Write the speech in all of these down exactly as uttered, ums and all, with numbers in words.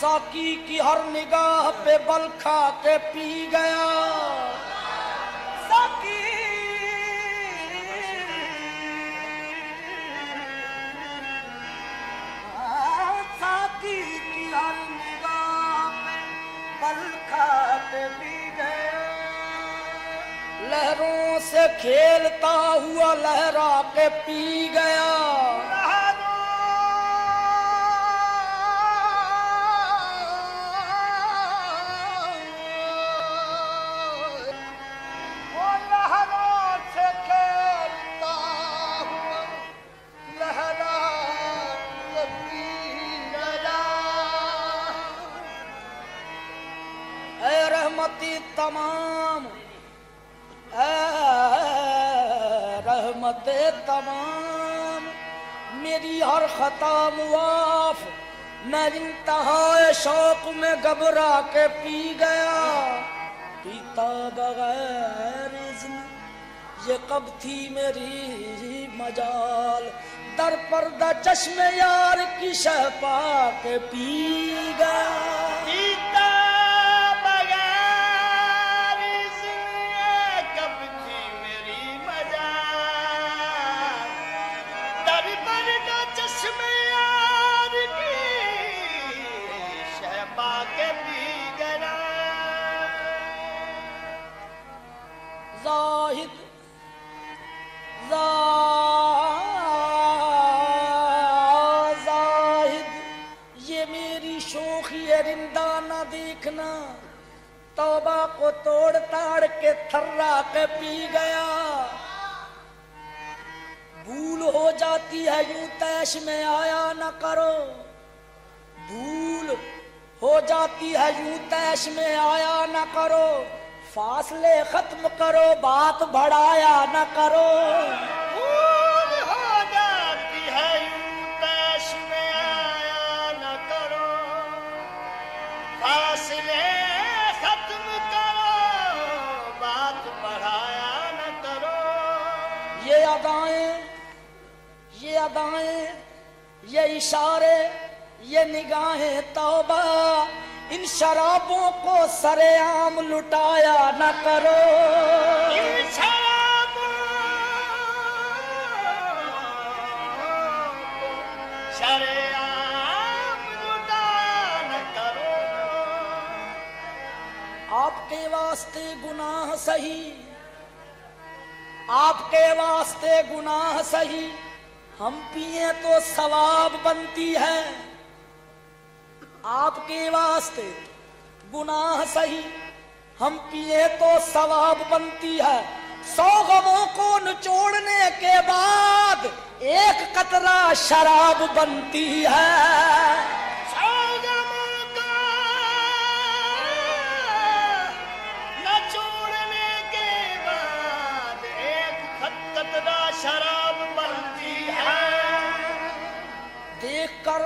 साकी की हर निगाह पे बल खा के पी गया। साकी साकी की हर निगाह पे बल खा के पी गया। लहरों से खेलता हुआ लहरा के पी गया। तमाम रहमते तमाम मेरी हर खता मुआफ, मैं इंतहाए शौक में घबरा के पी गया। पीता बगैर इज़्न ये कब थी मेरी मजाल, दर पर्दा चश्मे यार की शह पा के पी गया। पीता जाहिद जाहिद ये मेरी शोखी रिंदा न देखना, तौबा को तोड़ ताड़ के थर्रा के पी गया। भूल हो जाती है यूं तैश में आया न करो, भूल हो जाती है यूं तैश में आया न करो, फासले खत्म करो बात बढ़ाया न करो। भूल हो जाती है यूं तैश में आया न करो, फासले खत्म करो बात बढ़ाया न करो। ये अदाएं ये अदाएं ये इशारे ये निगाहें तौबा, इन शराबों को सरेआम लुटाया न करो। इन शराबों को सरेआम लुटाया न करो। आपके वास्ते गुनाह सही, आपके वास्ते गुनाह सही, हम पिए तो सवाब बनती है। आपके वास्ते गुनाह सही, हम पिए तो सवाब बनती है। सौ गमों को निचोड़ने के बाद एक कतरा शराब बनती है। सौ गमों को निचोड़ने के बाद एक कतरा शराब बनती है। देखकर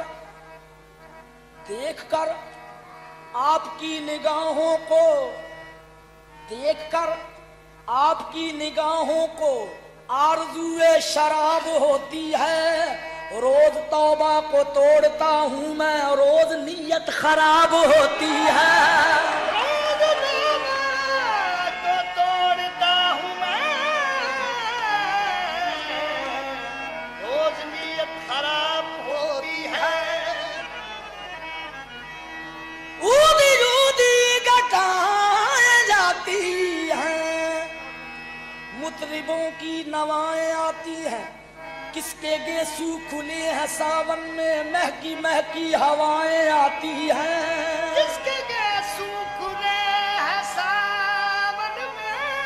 देखकर आपकी निगाहों को देखकर आपकी निगाहों को आरज़ूए शराब होती है। रोज तौबा को तोड़ता हूँ मैं, रोज नीयत खराब होती है। मुतरिबों की नवाएं आती हैं, किसके गेसू खुले हैं सावन में, महकी महकी हवाएं आती हैं। किसके गेसू खुले हैं सावन में,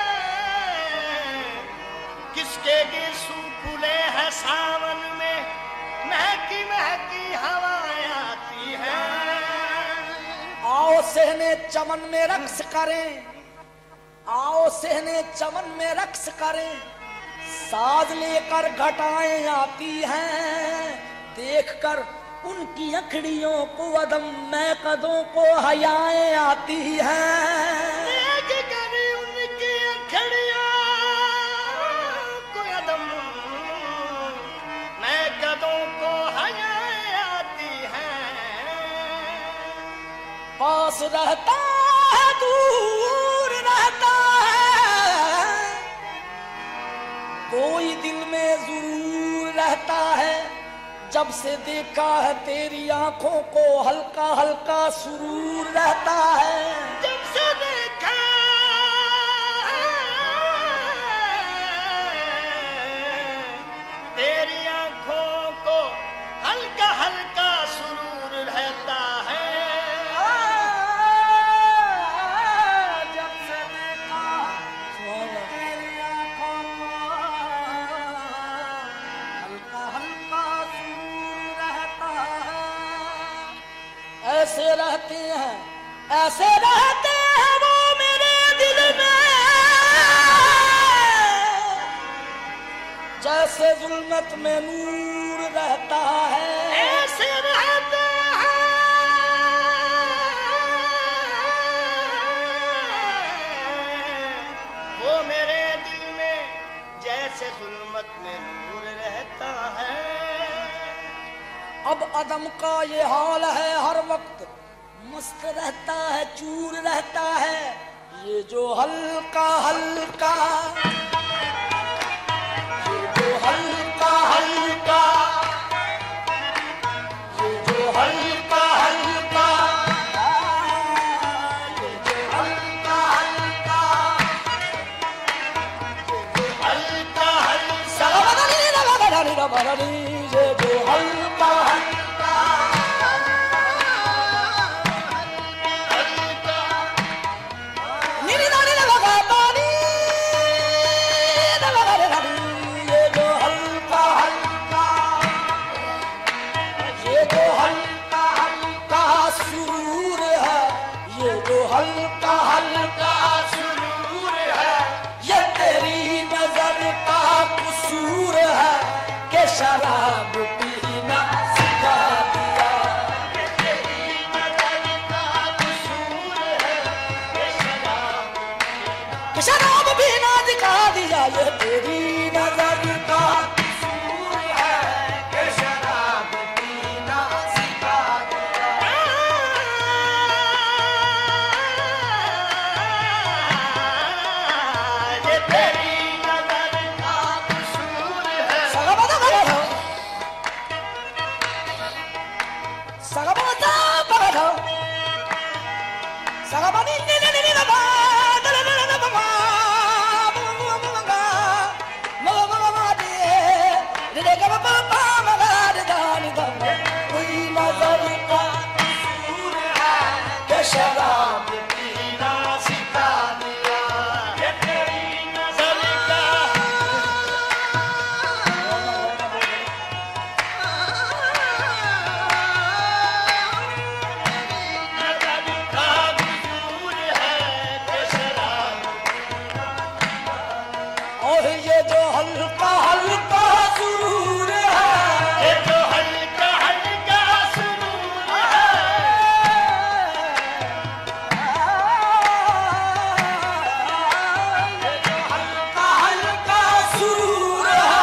किसके गेसू खुले हैं सावन में, महकी महकी हवाएं आती हैं। आओ सहने चमन में रक्स करें, आओ सहने चमन में रक्स करें, साज लेकर घटाएं आती हैं। देखकर उनकी अखड़ियों को अदम में कदों को हयाएं आती हैं। देख कर उनकी अखड़ियों को अदम में कदों को हयाएं आती हैं। पास रहता है दूर रहता है, कोई दिल में जरूर रहता है। जब से देखा है तेरी आंखों को हल्का हल्का सुरूर रहता है। जब से देखा तेरी आंखों को हल्का हल्का सुरूर रहता है। जब से देखा तेरी आंखों को हल्का हल्का सुरूर रहता है। ऐसे रहते हैं ऐसे रहते हैं वो मेरे दिल में, जैसे जुल्मत में नूर रहता है। ऐसे रहते हैं वो मेरे दिल में, जैसे जुल्मत में नूर रहता है। अब अदम का ये हाल है, हर वक्त मस्त रहता है, चूर रहता है। ये जो हल्का हल्का ये जो हल्का हल्का ये जो हल्का हल्का ये जो हल्का हल्का हल्का हल्का ये जो हल्का हल्का नीली दानी लगा पानी लगा रे दानी। ये जो हल्का हल्का ये जो हल्का हल्का सुरूर है, ये जो हल्का हल्का सुरूर है। ये तेरी नजर का कसूर है कि शराब पीना सिखा दिया। ये तेरी नजर का कसूर है कि शराब कि शराब पीना सिखा दिया। ये तेरी नजर का कसूर है कि शराब पीना सिखा दिया। ये तेरी नजर का कसूर है। सगबदा बगदा सगबदा बगदा सगबनी नी नी नी नी बा दल दल दल बा बा बा बा मा मा मा दे रे रे गा बा बा मा गा रे दा नी दा। कोई नजर का कसूर है कि शराब पीना सिखा दिया। ये तेरी नजर का नजर का कसूर है कि शराब। और ये जो हल्का हल्का सुरूर है, ये जो हल्का हल्का सुरूर है। ये जो हल्का हल्का सुरूर है।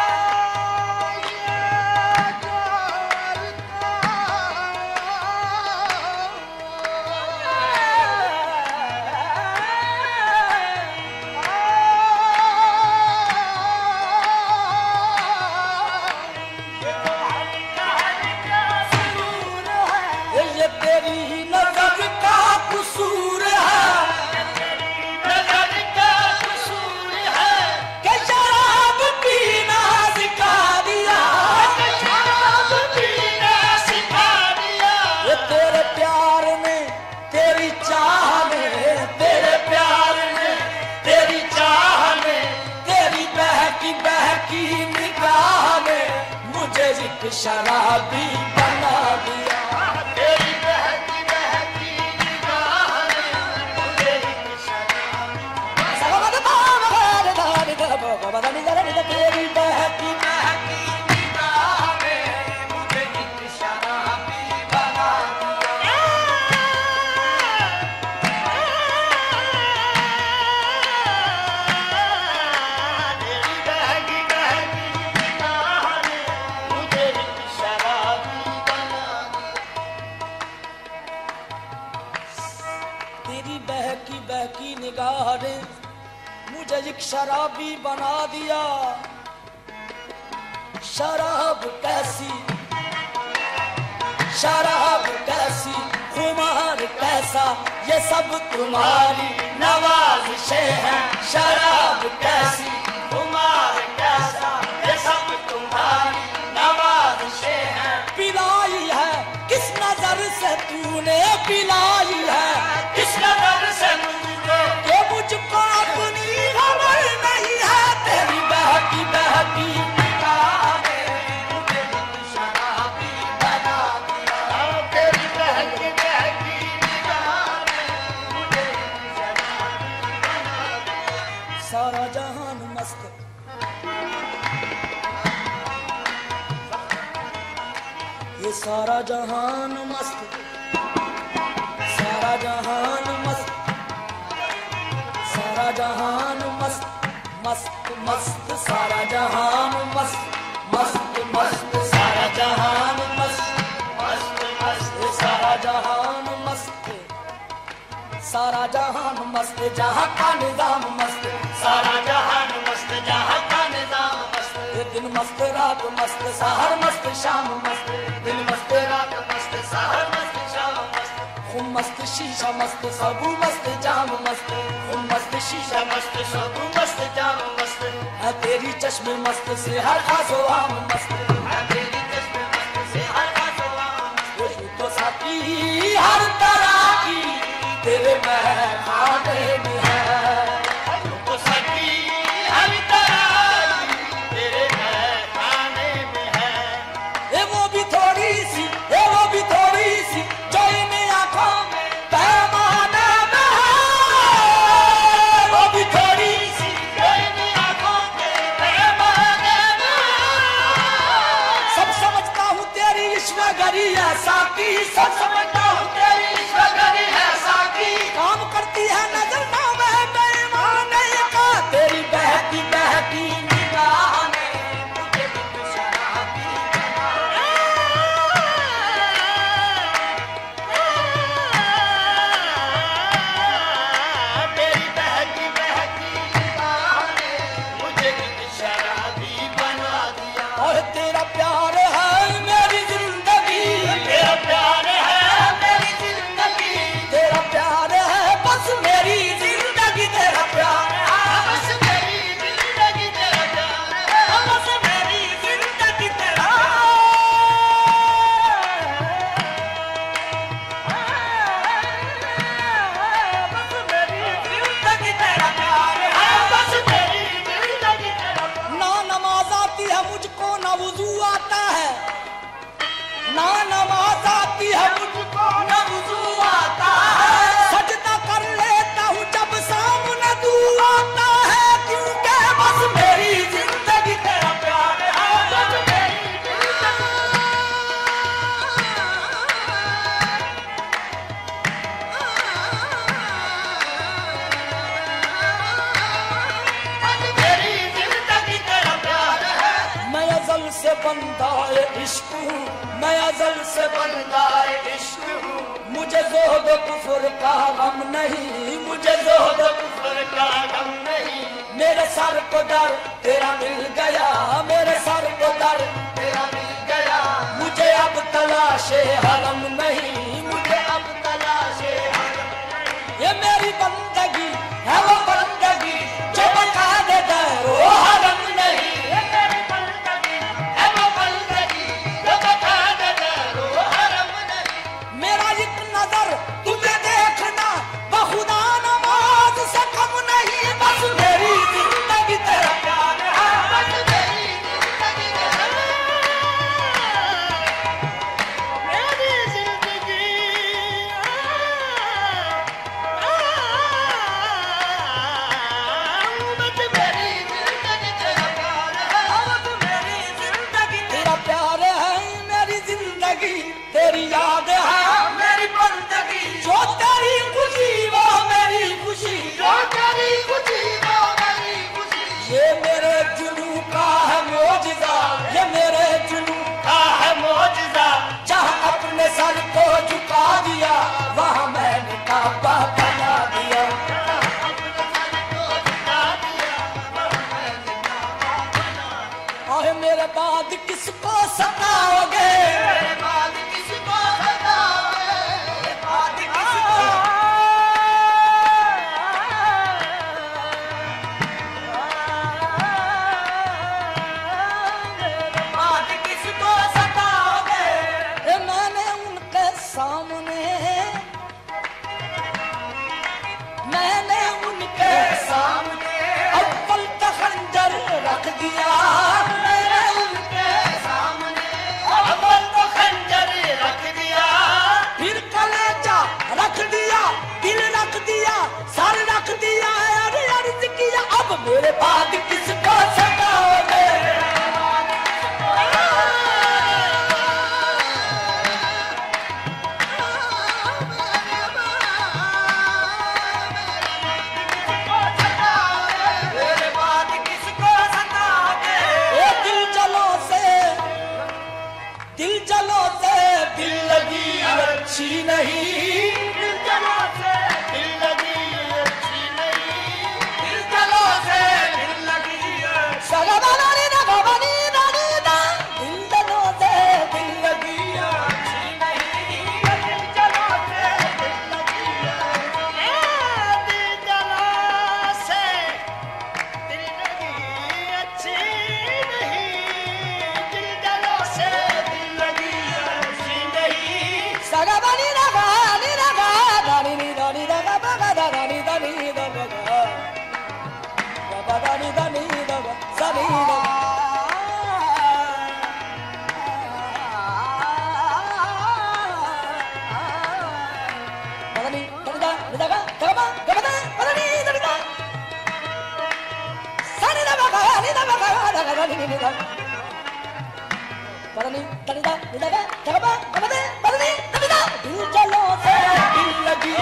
ये तेरी नजर का कसूर है नजर का कसूर है कि शराब पीना सिखा दिया। शराब पीना सिखा दिया। ये तेरे प्यार में तेरी चाह में तेरे प्यार में तेरी चाह में तेरी बहकी बहकी निगाह में मुझे एक शराबी बना दिया। तेरी बहकी बहकी निगाह ने मुझे एक शराबी। सगमद पाम गारे दारे दा बाबा दानी दारे दा। तेरी बहकी बहकी निगाह में मुझे एक शराबी बना दिया। तेरी बहकी बहकी निगाह ने मुझे एक शराबी शराबी बना दिया। शराब कैसी, शराब कैसी, खुमार कैसा, ये सब तुम्हारी नवाज़िशें हैं। शराब कैसी, खुमार कैसा, ये सब तुम्हारी नवाज़िशें हैं। पिलाई है किस नजर से तूने पिलाई है, किस नजर से तूने, ये मुझको अपनी खबर नहीं है। तेरी बहकी बहकी सारा जहान मस्त, ये सारा जहान मस्त, सारा जहान मस्त, सारा जहान मस्त मस्त मस्त, सारा जहान मस्त मस्त मस्त, सारा जहान मस्त मस्त मस्त, सारा जहान मस्त, सारा जहान मस्त, जहाँ का निजाम मस्त, सारा जहान मस्त, जहाँ का निजाम मस्त। ये दिन मस्त रात मस्त, सहर मस्त शाम मस्त, दिन मस्त रात मस्त, सहर मस्त शाम मस्त। खूब मस्त शीशा मस्त, सबू मस्त जाम मस्त, खूब मस्त शीशा मस्त, सबू मस्त जाम मस्त। है तेरी चश्मे मस्त से हर खासो आम मस्त, है तेरी चश्मे मस्त से हर खासो आम मस्त। तो साथी हर तरह की तेरे महखाने में है, तो सकी हर तरह तेरे महखाने में है। ये वो भी थोड़ी सी, ये वो भी थोड़ी सी, जो इन आँखों में पैमाने में है। वो भी थोड़ी सी, जो इन आँखों के पैमाने में है। सब समझता हूँ तेरी ईश्वरी ऐसा की, सब समझता हूँ तेरी ईश्वरी ऐसा की। काम करती है नजर ना वह बेईमाने का, तेरी बहती बहती निगाह ने मुझे भी शराबी बना। तेरी बहती बहती निगाह ने मुझे भी शराबी बना दिया। और तेरा प्यार है मेरी जिंदगी, तेरा प्यार है मेरी जिंदगी, तेरा प्यार है बस मेरी जिंदगी, तेरा प्यार है बस मेरी जिंदगी, तेरा प्यार है बस मेरी जिंदगी, तेरा बस मेरी जिंदगी, तेरा प्यार है बस मेरी जिंदगी, तेरा। ना नमाज आती है मुझको ना वुजू आता है, ना नमाज आती है मुझको ना वुजू आता है। सजदा कर लेता हूँ जब सामने तू आता है, क्योंकि बस मेरी जिंदगी तेरा प्यार है, बस मेरी जिंदगी। बस मेरी जिंदगी तेरा प्यार है। मैं अज़ल से बंदा इश्क हूँ, मैं अज़ल से बंदा इश्क हूँ। मुझे ज़ोहद कुफ्र का गम नहीं, मुझे ज़ोहद कुफ्र का गम नहीं। मेरे सर को दर तेरा मिल गया, मेरे सर को दर तेरा मिल गया। मुझे अब तलाशे हरम नहीं, मुझे अब तलाशे हरम नहीं। ये मेरी बंदगी है वो बंदगी जो बता दे दरो हरम नहीं। ये मेरी बंदगी है वो बंदगी जो बता दे दरो हरम नहीं। मेरा एक नजर तुझे देखना बखुदा नमाज से कम नहीं, बस मेरी जिंदगी तेरा प्यार है, बस मेरी जिंदगी तेरा। मेरी जिंदगी बस मेरी जिंदगी तेरा प्यार है, बस मेरी जिंदगी तेरा प्यार है। मेरी जिंदगी तेरी याद है, मेरी बंदगी जो तेरी खुशी वो मेरी खुशी, जो तेरी खुशी वो मेरी खुशी। ये मेरे जुनू का है मौजज़ा, ये मेरे जुनू का है मौजज़ा। जहाँ अपने सर को झुका दिया वहाँ मैंने काबा बना दिया। अपने सर को झुका दिया अरे मेरे बाद किसको सताओगे, मेरे बाद किसको सताओगे, मेरे बाद किसको मेरे बाद किसको सताओगे। ए मैंने उनके सामने मैंने उनके सामने अव्वल का खंजर रख दिया, मैंने उनके सामने अव्वल तो खंजर रख दिया, फिर कलेजा रख दिया, दिल रख दिया, सर रख दिया, अरे अर्ज किया अब मेरे बाद किसको सताओगे। मेरे बाद किसको सताओगे। ए दिल जलो से दिल जलो से दिल लगी अच्छी नहीं, दिल जलो से दिल लगी अच्छी नहीं, दिल जलो से दिल लगी सगवानी ना भवानी रानी दा, दिल जलो से दिल लगी अच्छी नहीं, दिल जलो से दिल लगी दिल जलो से दिल लगी अच्छी नहीं, दिल जलो से दिल लगी अच्छी नहीं। सगवानी ना भवानी ना भवानी नी रानी दा गा गा गा रानी दा नी दा गा गा गा रानी दा नी दा गा सनी दा पदनी दनिदा निदा गा गमा गमदा पदनी दनिदा सनी दा गा नी दा गा गा गा नी नी दा पदनी दनिदा निदा गा गमा गमदा पदनी दनिदा दिल जलो से दिल लगी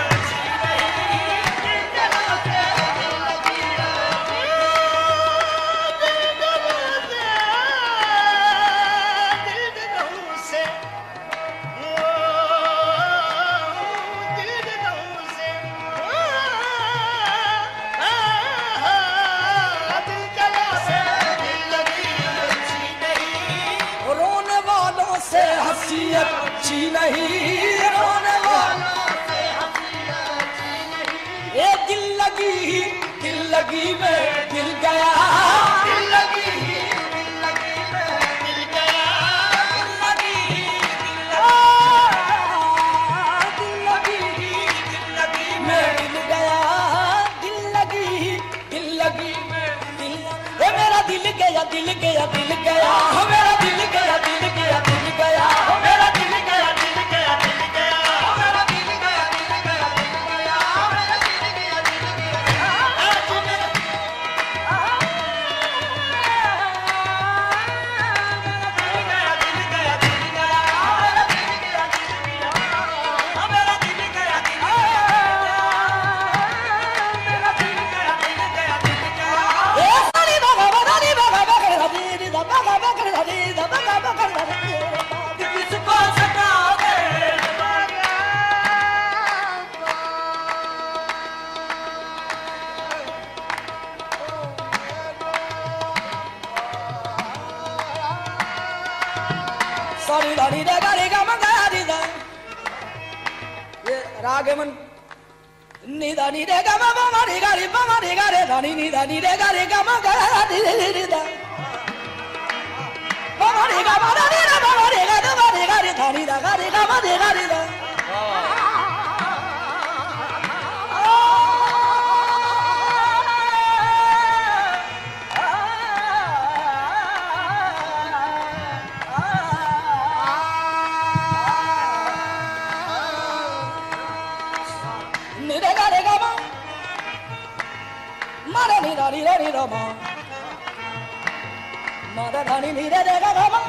रोने वालों से हंसी अच्छी नहीं, रोने वालों से हंसी अच्छी नहीं। ये दिल लगी दिल लगी में दिल गया, दिल लगी दिल लगी में दिल गया, दिल लगी दिल लगी दिल लगी में दिल गया, दिल लगी दिल लगी में दिल ए मेरा दिल गया दिल गया दिल गया, हो मेरा दिल गया दिल गया दिल गया, हो मेरा दिल गया दिल गया दिल गया, हो मेरा दिल गया दिल गया दिल गया, हो मेरा दिल गया दिल गया आज मेरा दिल गया दिल गया, मेरा दिल गया दिल गया, मेरा दिल गया दिल गया, मेरा दिल गया दिल गया दिल गया। ए सारी बाबा बानी बाबा बकरे दी दी दा बाबा बकरे दी दा बाबा बकरे दी किसको सताओगे। सारी दानी रे गारी गा मंगा दी दा ये राग मन नी दानी रे गा बाबा मारी गारी बाबा रे गारे दानी नी दानी रे गारी गा मंगा दी दी दा बाबा रे गा बाबा रे गा बाबा रे गा बाबा रे गारी दानी दा गारी गा बाबा रे गारी दा नी रे गारे गा मा मारे नी दानी रे नी दा मा मारे दानी नी रे रे गा गा मा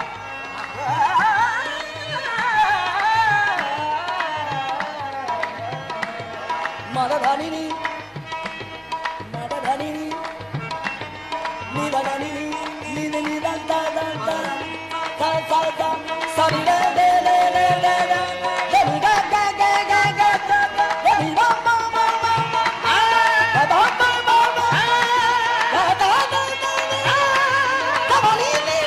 मारे दानी नी मारे दानी नी नी दा दानी नी नी नी नी दा दा दा दा दा दा दा सारी रे रे रे रे रे रे रे गा गा गा गा गा गा गा रे रा मा मा मा मा दा दा दा दा दा दा दा दा दा दा दा नी नी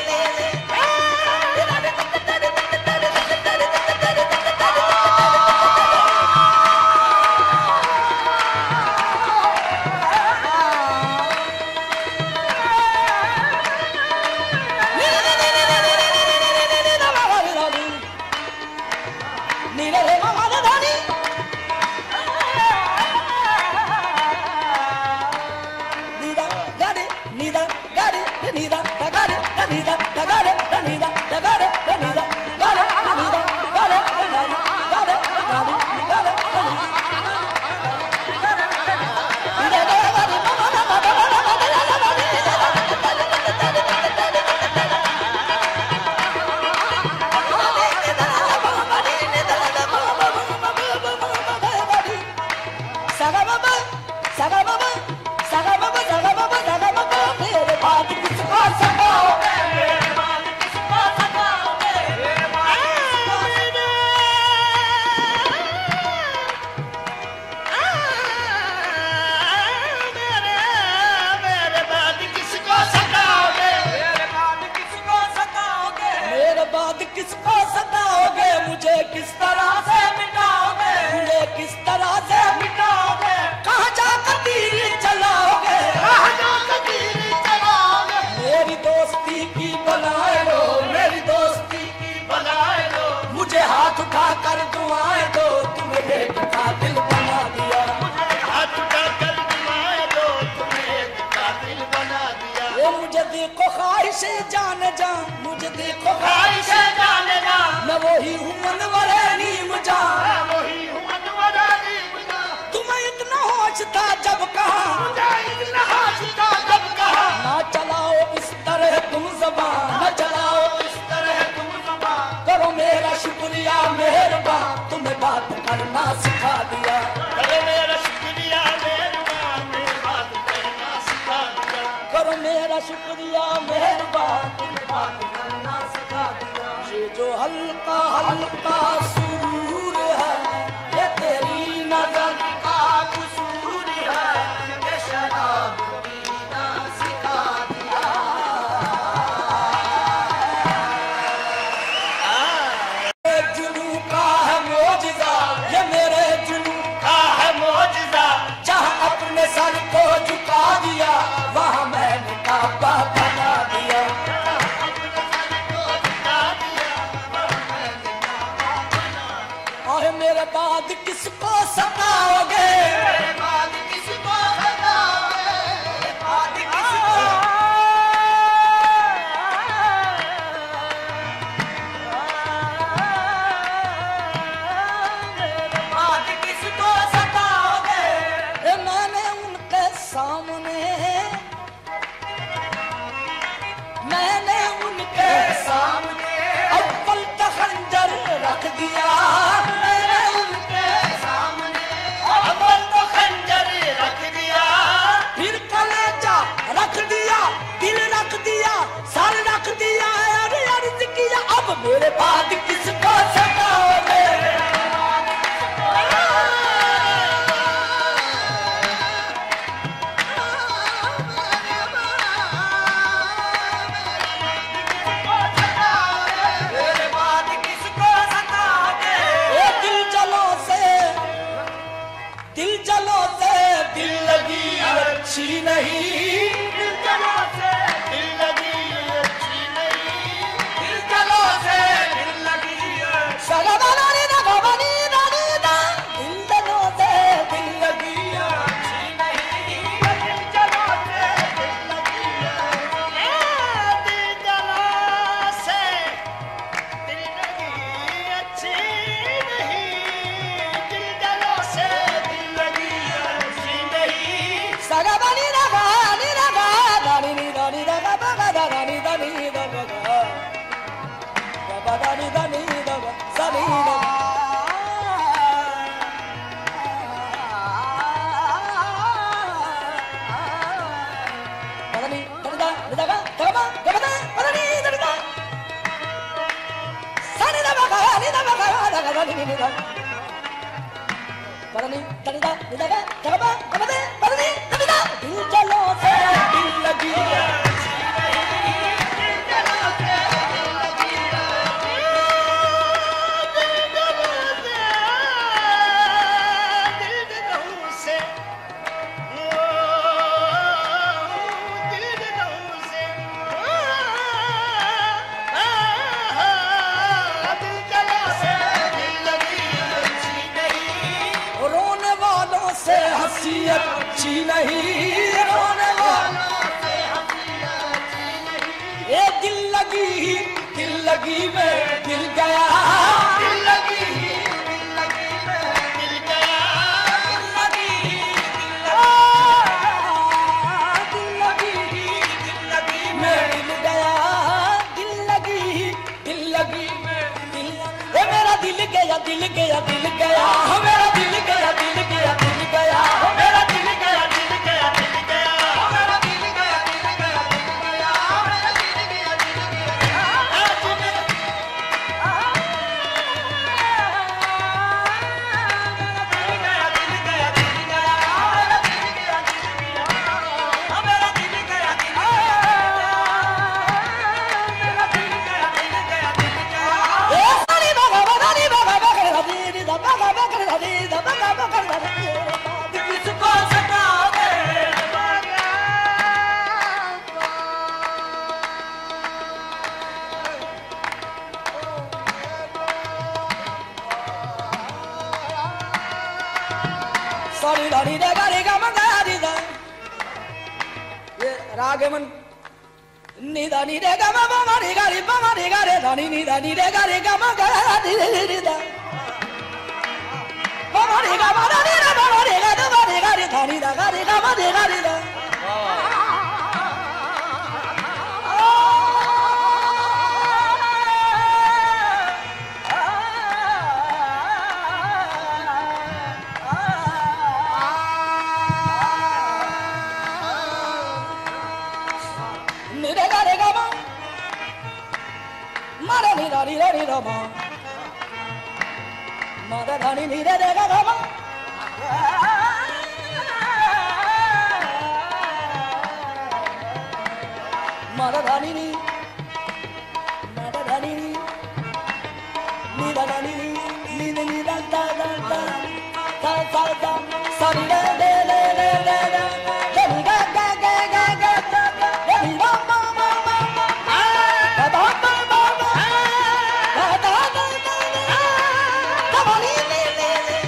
किसको सताओगे, मुझे किस तरह से मिटाओगे, मुझे किस तरह से मिटाओगे, कहाँ जाकर तीर चलाओगे, कहाँ जाकर तीर चलाओगे, मेरी दोस्ती की बनाए लो, मेरी दोस्ती की बनाए लो, मुझे हाथ उठा कर दुआएं दो, तुम्हें एक कातिल बना दिया, मुझे हाथ उठा कर दुआएं दो, तुम्हें एक कातिल बना दिया, ये मुझे देखो ख्वाहिश जान जा, मुझे देखो ख्वाहिश जान जा, मैं वही हूँ मनवरे नीम जा, मैं वही हूँ मनवरे नीम जा, तुम्हें इतना होश था जब कहा, मुझे इतना होश था जब कहा, ना चलाओ इस तरह तुम ज़बान, ना चलाओ इस तरह तुम ज़बान, करो मेरा शुक्रिया मेहरबान, तुम्हें बात करना सिखा दिया, करो मेरा शुक्रिया मेहरबान, तुम्हें बात करना सिखा दिया, करो मेरा शुक्रिया मेहरबान, तुम्हें बात करना सिखा दिया, ये जो हल्का हल्का सुरूर है, ये तेरी नजर का कसूर है, ये शराब पीना सिखा दिया, ये जुनू का है मौजिज़ा, ये मेरे जुनू का है मौजिज़ा, जहाँ अपने सर को झुका दिया, वहाँ मैंने काबा बना दिया, मेरे बाद किसको सताओगे, मेरे बाद किसको सताओगे, मेरे बाद किसको, मेरे बाद किसको सताओगे, मैंने उनके सामने, मैंने उनके सामने अव्वल का खंजर रख दिया, मेरे बाद किसको सताओगे, मेरे बाद किसको सताओगे, ये दिल जलो से, दिल जलो से दिल लगी अच्छी नहीं, दिल जलो से दिल लगी अच्छी नहीं, दिल जलो से दिल लगी सगबानी ना बाबानी ना नीदा, दिल जलो से दिल लगी अच्छी नहीं, दिल जलो से दिल लगी, दिल जलो से दिल लगी अच्छी नहीं, दिल जलो से दिल लगी अच्छी नहीं, सगबानी ना बानी ना बानी नी दानी दा गा गा दा नी दा नी दा गा गा दा नी दा नी दा सा नी दा, पदनी ददा ददा गा गा गा गा पदनी ददा सा नी दा गा नी दा गा दा गा नी नी दा, पदनी ददा ददा गा गा गा गा पदनी ददा, दिल जलो से दिल लगी, अच्छी नहीं, रोने वालों से हंसी लगी में दिल गया दिल लगी दिल लगी में दिल गया दिल लगी दिल लगी दिल लगी में दिल गया दिल लगी दिल लगी में दिल ए मेरा दिल गया दिल गया दिल गया हो मेरा दिल गया दिल गया दिल गया हो मेरा दिल गया दिल गया दिल गया मेरा दिल गया दिल गया दिल गया मेरा दिल गया दिल गया आज मेरा दिल गया दिल गया मेरा दिल गया दिल गया मेरा दिल गया दिल गया मेरा दिल गया दिल गया दिल गया ए सारी बाबा बाबा दी बाबा बाबा दी दी दा बाबा बाबा दी दा बाबा बाबा दी किसको सताओगे सारी दानी दे गारे गा मंगा दी दा ये राग मन नी दानी रे गा मा मा रे गा रे मा मा रे गा रे दानी नी दानी रे गा रे गा मा गा दी रे रे दा मा मा रे गा मा दा रे मा मा रे गा दा मा रे गा रे दानी दा गा रे गा मा रे गा रे दा नी रे गा रे गा मा मा रे नी दा नी रे नी दा मा मा दा दा नी नी रे रे गा गा मा मा दा दा नी नी मा दा दा नी नी नी दा दा नी नी नी नी नी दा दा दा दा दा दा दा सा नी रे रे रे रे रे रे रे नी गा गा गा गा गा गा रे नी मा मा मा मा मा दा दा दा दा दा दा दा दा दा दा मा नी नी नी नी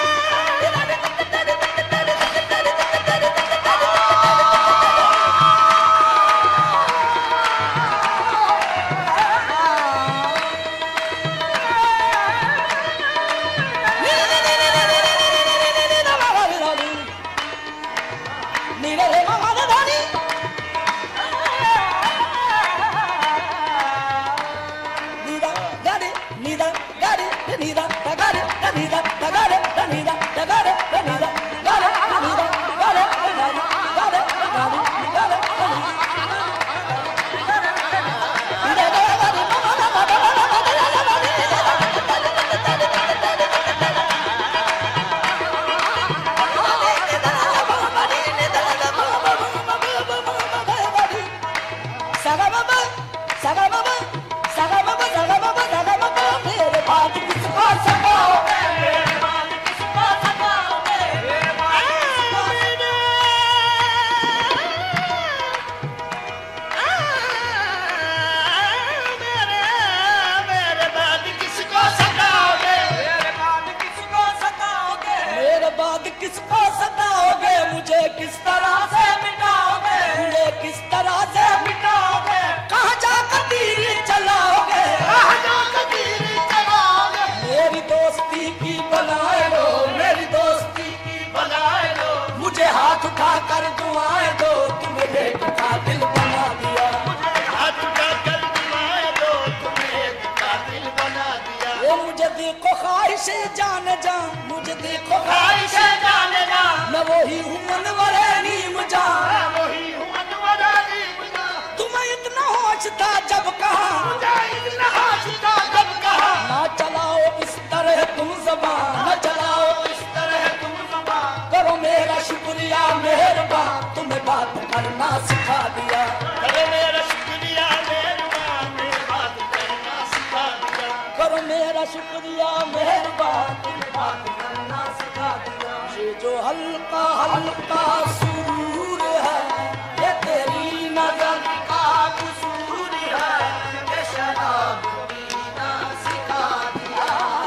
किसको सताओगे मुझे किस तरह से मिटाओगे मुझे किस तरह से मिटाओगे कहाँ जाकर तीर चलाओगे कहाँ जाकर तीर चलाओगे मेरी दोस्ती की बनाए लो मेरी दोस्ती की बनाए लो मुझे हाथ उठा कर दुआएं दो तुम्हें एक कातिल बना दिया मुझे हाथ उठा कर दुआएं दो तुम्हें एक कातिल बना दिया वो मुझे देखो ख्वाहिश जान जा मुझे देखो ख्वाहिश जाने जा मैं वही हूँ मनवरे नीम जा मैं वही हूँ मनवरा नीमजा तुम्हें इतना होश था जब कहा मुझे इतना होश था जब कहा ना चलाओ इस तरह तुम ज़बान ना चलाओ इस तरह तुम ज़बान करो मेरा शुक्रिया मेहरबान तुम्हें बात करना सिखा दिया करो मेरा शुक्रिया मेहरबान मेरी बात करना सिखा दिया करो मेरा शुक्रिया मेहरबान तुम्हें बात करना सिखा दिया ये जो हल्का हल्का सुरूर है ये तेरी नजर का कसूर है कि शराब पीना सिखा दिया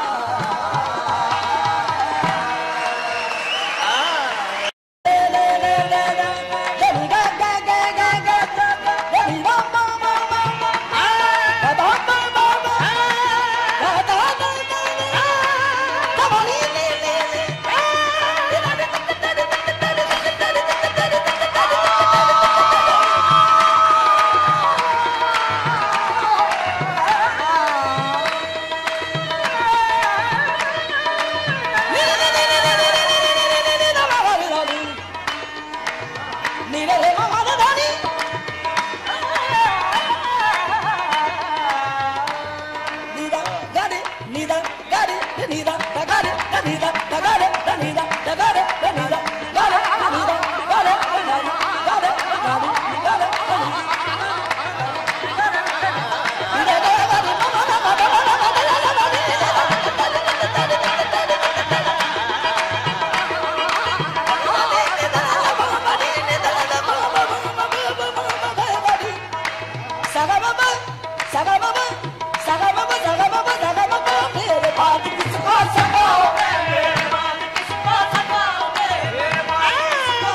ले ले ले ले ले ले गा गा गा गा गा गा गा गा गा गा गा गा गा गा गा सगा बाबा सगा बाबा सगा बाबा मेरे बाद किसको सताओगे मेरे बाद किसको सताओगे मेरे बाद किसको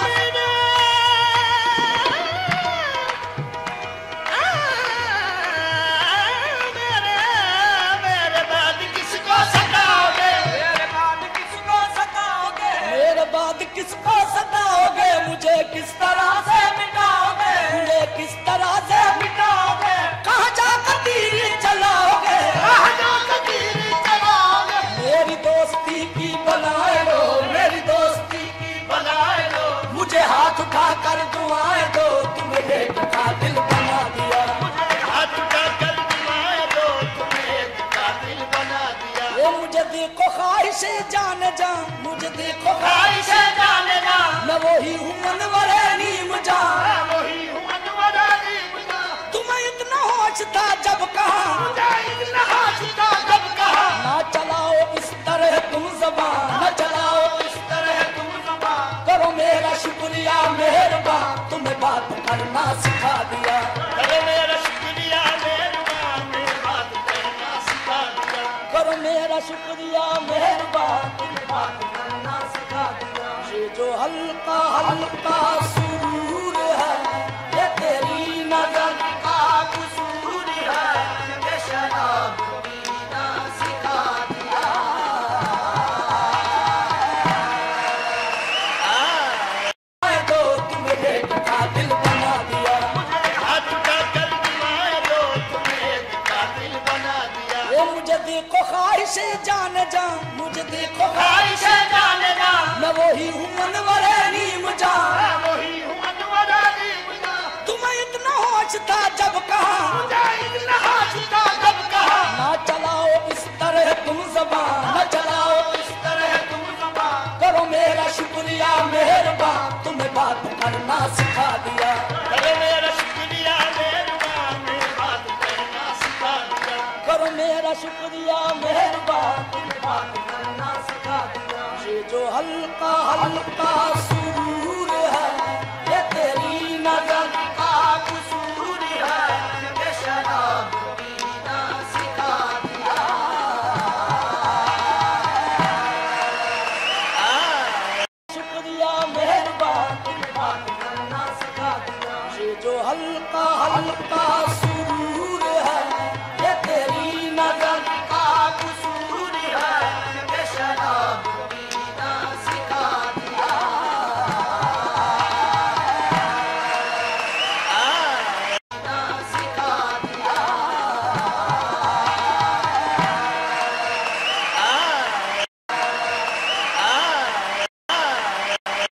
मेरे बाद किसको सताओगे मेरे बाद किसको सताओगे मेरे बाद किसको सताओगे मुझे किस तरह से मिटाओगे मुझे किस तरह से मिटाओगे कहाँ जाकर तीर चलाओगे कहाँ जाकर तीर चलाओगे मेरी दोस्ती की बनाए लो मेरी दोस्ती की बनाए लो मुझे हाथ उठा कर दुआएं दो तुम्हें एक कातिल बना दिया मुझे हाथ उठा कर दुआएं दो तुम्हें एक कातिल बना दिया ये मुझे देखो ख्वाहिश जान जा मुझे देखो ख्वाहिश जाने ना मैं वही हूँ मनवरे नीम जा मैं वही हूँ मनवरानी मुझे तुम्हें इतना होश था जब कहा इतना होश था जब कहा ना चलाओ इस तरह तुम ज़बान ना चलाओ इस तरह तुम ज़बान करो मेरा शुक्रिया मेहरबान तुम्हें बात करना सिखा दिया करो मेरा शुक्रिया मेहरबान मेरी बात करना सिखा दिया करो मेरा शुक्रिया मेहरबान तुम्हें बात करना सिखा दिया ये जो हल्का हल्का सुरूर है ये तेरी नजर का कसूर है ये शराब पीना सिखा दिया दो तुम्हें एक कातिल बना दिया मुझे हाथ उठा कर दुआएं दो तुम्हें एक कातिल बना दिया ये मुझे देखो ख्वाहिश जान जा मुझे देखो ख्वाहिश जाने ना मैं वही हूँ मनवरे नीम जा मैं वही हूँ मनवरानी मुझे तुम्हें इतना होश था जब कहा इतना होश था जब कहा ना चलाओ इस तरह तुम ज़बान ना चलाओ इस तरह तुम ज़बान करो मेरा शुक्रिया मेहरबान तुम्हें बात करना सिखा दिया करो मेरा शुक्रिया मेहरबान मेरी बात करना सिखा दिया करो मेरा शुक्रिया मेहरबान तुम्हें बात करना सिखा दिया ये जो हल्का हल्का सुरूर है ये तेरी नजर